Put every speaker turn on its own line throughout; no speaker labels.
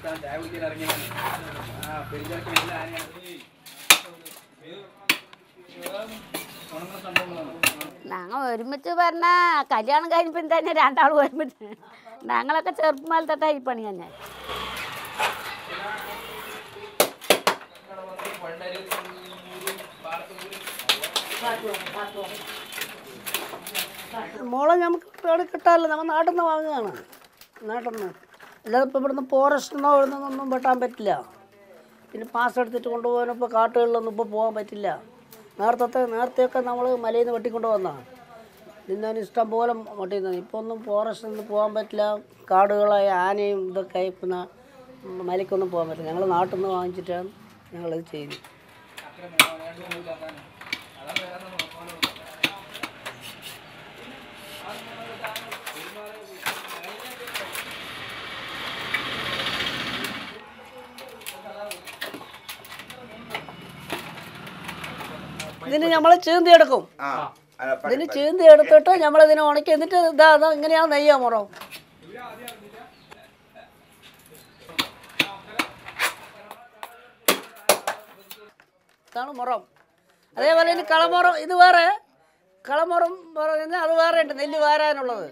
ഞങ്ങൾ ഒരുമിച്ച് പറഞ്ഞാൽ കല്യാണം കഴിഞ്ഞപ്പോൾ തന്നെ രണ്ടാളും ഒരുമിച്ച് ഞങ്ങളൊക്കെ ചെറുപ്പം തൊട്ടാ ഈ പണി തന്നെ.
മോളെ നമുക്ക് കിട്ടാറില്ല, നമ്മൾ നാട്ടിൽ നിന്ന് വാങ്ങുകയാണ്. നാട്ടിൽ നിന്ന് അല്ലാതെ ഇപ്പോൾ ഇവിടുന്ന് ഫോറസ്റ്റിനോ ഇവിടുന്നൊന്നും വെട്ടാൻ പറ്റില്ല. പിന്നെ പാസ് എടുത്തിട്ട് കൊണ്ടുപോകാനും ഇപ്പോൾ കാട്ടുകളിലൊന്നും ഇപ്പോൾ പോകാൻ പറ്റില്ല. നേരത്തെയൊക്കെ നമ്മൾ മലയിൽ നിന്ന് വെട്ടിക്കൊണ്ട് വന്നതാണ്. നിന്നാൻ ഇഷ്ടം പോലെ വെട്ടിയിരുന്നത്. ഇപ്പോൾ ഒന്നും ഫോറസ്റ്റിൽ നിന്ന് പോകാൻ പറ്റില്ല. കാടുകളായ ആനയും ഇതൊക്കെ ആയി പിന്നെ മലയ്ക്കൊന്നും പോകാൻ പറ്റില്ല. ഞങ്ങൾ നാട്ടിൽ നിന്ന് വാങ്ങിച്ചിട്ടാണ് ഞങ്ങളിത് ചെയ്തു. ഇതിന് നമ്മൾ ചീന്തിയെടുക്കും. ഇതിന് ചീന്തി എടുത്തിട്ട് നമ്മളിതിനെ ഉണക്കി എന്നിട്ട് ഇതാ ഇങ്ങനെയാണ് നെയ്യാ മുറം. ഇതാണ് മുറം. അതേപോലെ ഇനി കളമുറം, ഇത് വേറെ കളമുറം പറഞ്ഞാൽ അത് വേറെ ഉണ്ട്, നെല്ല് വാരാനുള്ളത്.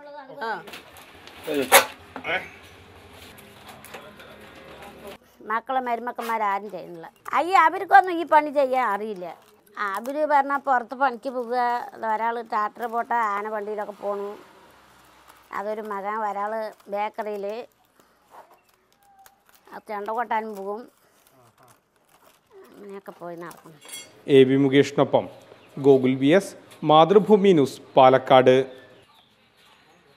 മക്കളെ മരുമക്കന്മാരാരും ചെയ്യുന്നില്ല. അവർക്കൊന്നും ഈ പണി ചെയ്യാൻ അറിയില്ല. അവർ പറഞ്ഞാൽ പുറത്ത് പണിക്ക് പോവുക. ഒരാൾ ട്രാക്ടർ പോട്ട ആന വണ്ടിയിലൊക്കെ പോണു. അതൊരു മകൻ ഒരാൾ ബേക്കറിയിൽ ചെണ്ട കൊട്ടാനും പോകും. അങ്ങനെയൊക്കെ പോയി നടക്കുന്നു.
എ വി മുകേഷിനൊപ്പം Gokul V S, Mathrubhumi news, Palakkad.